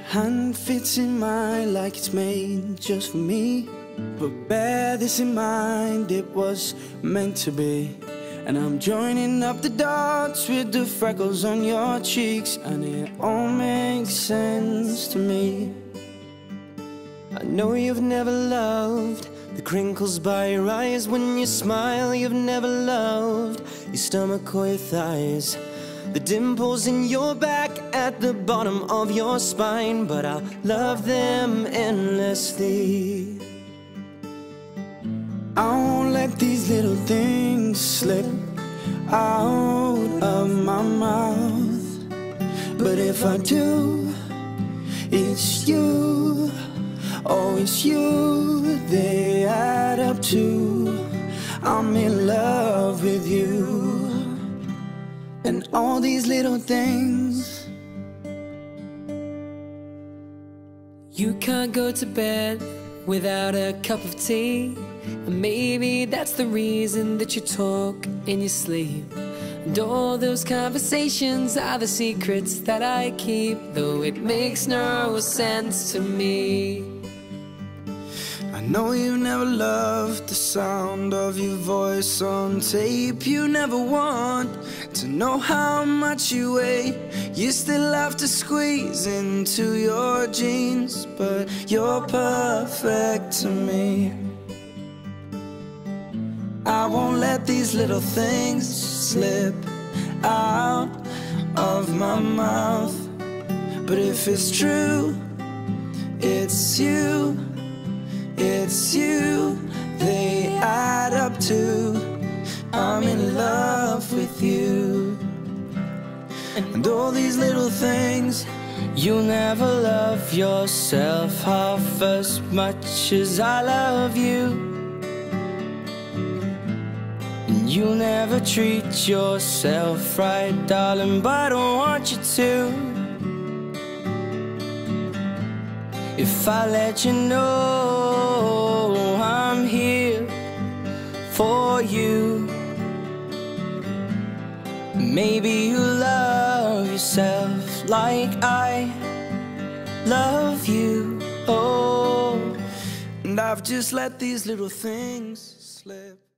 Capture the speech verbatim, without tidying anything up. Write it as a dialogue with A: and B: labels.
A: hand fits in mine like it's made just for me. But bear this in mind, it was meant to be. And I'm joining up the dots with the freckles on your cheeks, and it all makes sense to me.
B: I know you've never loved the crinkles by your eyes when you smile. You've never loved your stomach or your thighs, the dimples in your back at the bottom of your spine. But I'll love them endlessly.
A: I won't let these little things slip out of my mouth. But if I do, it's you. Oh, it's you they add up to. I'm in love with you. And all these little things.
C: You can't go to bed without a cup of tea, and maybe that's the reason that you talk in your sleep. And all those conversations are the secrets that I keep, though it makes no sense to me.
A: I know you never loved the sound of your voice on tape. You never want to know how much you weigh. You still have to squeeze into your jeans, but you're perfect to me. I won't let these little things slip out of my mouth. But if it's true, it's you. It's you they add up to. I'm in love with you. And all these little things.
B: You'll never love yourself half as much as I love you. And you'll never treat yourself right, darling, but I don't want you to. If I let you know I'm here for you, maybe you'll love yourself like I love you. Oh,
A: and I've just let these little things slip.